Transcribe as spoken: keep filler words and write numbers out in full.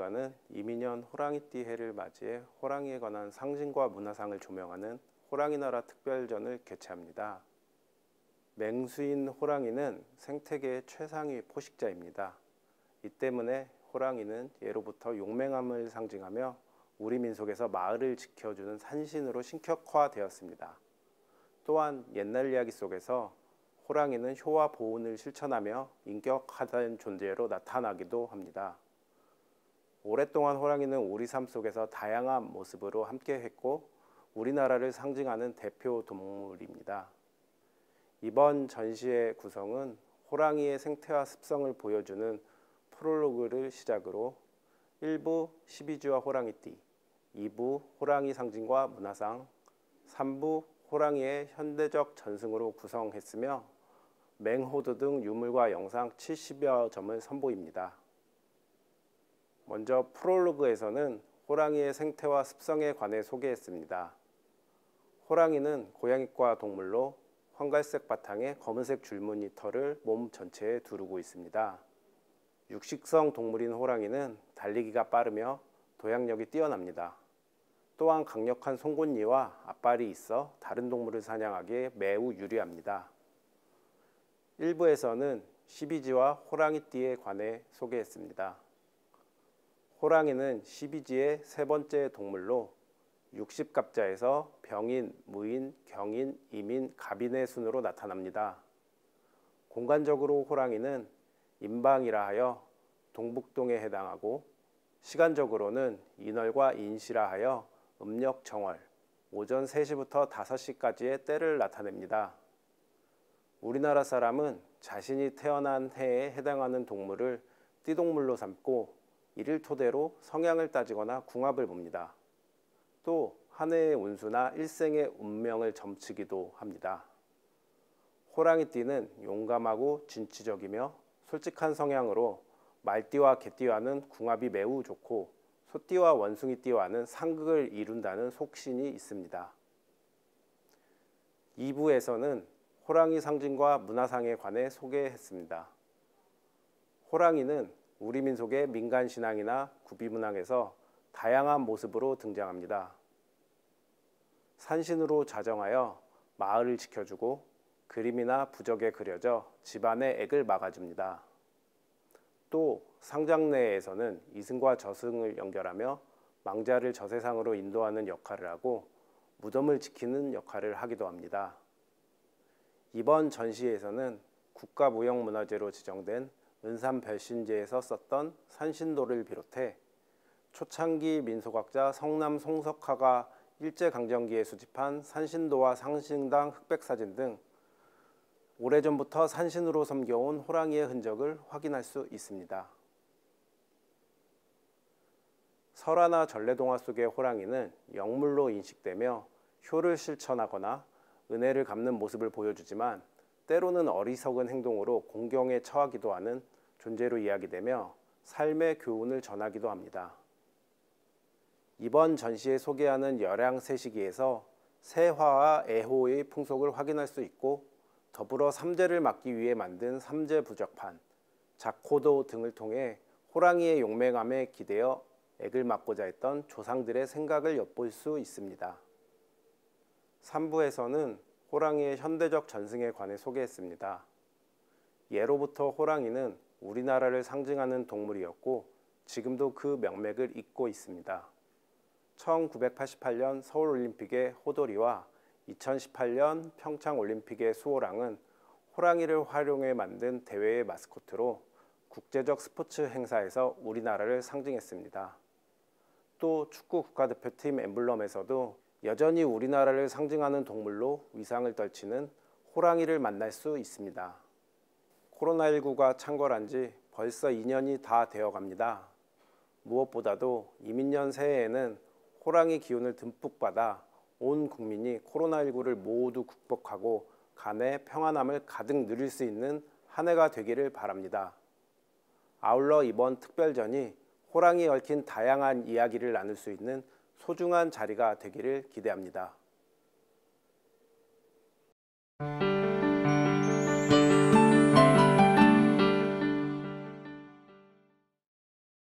사회복지사는 이민년 호랑이띠 해를 맞이해 호랑이에 관한 상징과 문화상을 조명하는 호랑이나라 특별전을 개최합니다. 맹수인 호랑이는 생태계의 최상위 포식자입니다. 이 때문에 호랑이는 예로부터 용맹함을 상징하며 우리 민속에서 마을을 지켜주는 산신으로 신격화되었습니다. 또한 옛날 이야기 속에서 호랑이는 효와 보온을 실천하며 인격화된 존재로 나타나기도 합니다. 오랫동안 호랑이는 우리 삶 속에서 다양한 모습으로 함께했고 우리나라를 상징하는 대표 동물입니다. 이번 전시의 구성은 호랑이의 생태와 습성을 보여주는 프롤로그를 시작으로 일 부 십이지와 호랑이띠, 이 부 호랑이 상징과 문화상, 삼 부 호랑이의 현대적 전승으로 구성했으며 맹호드 등 유물과 영상 칠십여 점을 선보입니다. 먼저 프롤로그에서는 호랑이의 생태와 습성에 관해 소개했습니다. 호랑이는 고양이과 동물로 황갈색 바탕에 검은색 줄무늬 털을 몸 전체에 두르고 있습니다. 육식성 동물인 호랑이는 달리기가 빠르며 도약력이 뛰어납니다. 또한 강력한 송곳니와 앞발이 있어 다른 동물을 사냥하기에 매우 유리합니다. 일 부에서는 십이지와 호랑이띠에 관해 소개했습니다. 호랑이는 십이지의 세 번째 동물로 육십갑자에서 병인, 무인, 경인, 이민, 갑인의 순으로 나타납니다. 공간적으로 호랑이는 인방이라 하여 동북동에 해당하고 시간적으로는 인월과 인시라 하여 음력 정월, 오전 세 시부터 다섯 시까지의 때를 나타냅니다. 우리나라 사람은 자신이 태어난 해에 해당하는 동물을 띠동물로 삼고 이를 토대로 성향을 따지거나 궁합을 봅니다. 또 한 해의 운수나 일생의 운명을 점치기도 합니다. 호랑이띠는 용감하고 진취적이며 솔직한 성향으로 말띠와 개띠와는 궁합이 매우 좋고 소띠와 원숭이띠와는 상극을 이룬다는 속신이 있습니다. 이 부에서는 호랑이 상징과 문화상에 관해 소개했습니다. 호랑이는 우리 민속의 민간신앙이나 구비문항에서 다양한 모습으로 등장합니다. 산신으로 자정하여 마을을 지켜주고 그림이나 부적에 그려져 집안의 액을 막아줍니다. 또 상장내에서는 이승과 저승을 연결하며 망자를 저세상으로 인도하는 역할을 하고 무덤을 지키는 역할을 하기도 합니다. 이번 전시에서는 국가무형문화재로 지정된 은산별신제에서 썼던 산신도를 비롯해 초창기 민속학자 성남 송석화가 일제강점기에 수집한 산신도와 상신당 흑백사진 등 오래전부터 산신으로 섬겨온 호랑이의 흔적을 확인할 수 있습니다. 설화나 전래동화 속의 호랑이는 영물로 인식되며 효를 실천하거나 은혜를 갚는 모습을 보여주지만 때로는 어리석은 행동으로 공경에 처하기도 하는 존재로 이야기되며 삶의 교훈을 전하기도 합니다. 이번 전시에 소개하는 열양세시기에서 세화와 애호의 풍속을 확인할 수 있고 더불어 삼재를 막기 위해 만든 삼재부적판, 작호도 등을 통해 호랑이의 용맹함에 기대어 액을 막고자 했던 조상들의 생각을 엿볼 수 있습니다. 삼 부에서는 호랑이의 현대적 전승에 관해 소개했습니다. 예로부터 호랑이는 우리나라를 상징하는 동물이었고 지금도 그 명맥을 잇고 있습니다. 천구백팔십팔년 서울올림픽의 호돌이와 이천십팔년 평창올림픽의 수호랑은 호랑이를 활용해 만든 대회의 마스코트로 국제적 스포츠 행사에서 우리나라를 상징했습니다. 또 축구 국가대표팀 엠블럼에서도 여전히 우리나라를 상징하는 동물로 위상을 떨치는 호랑이를 만날 수 있습니다. 코로나십구가 창궐한 지 벌써 이 년이 다 되어갑니다. 무엇보다도 이민년 새해에는 호랑이 기운을 듬뿍 받아 온 국민이 코로나십구를 모두 극복하고 간의 평안함을 가득 누릴 수 있는 한 해가 되기를 바랍니다. 아울러 이번 특별전이 호랑이에 얽힌 다양한 이야기를 나눌 수 있는 소중한 자리가 되기를 기대합니다.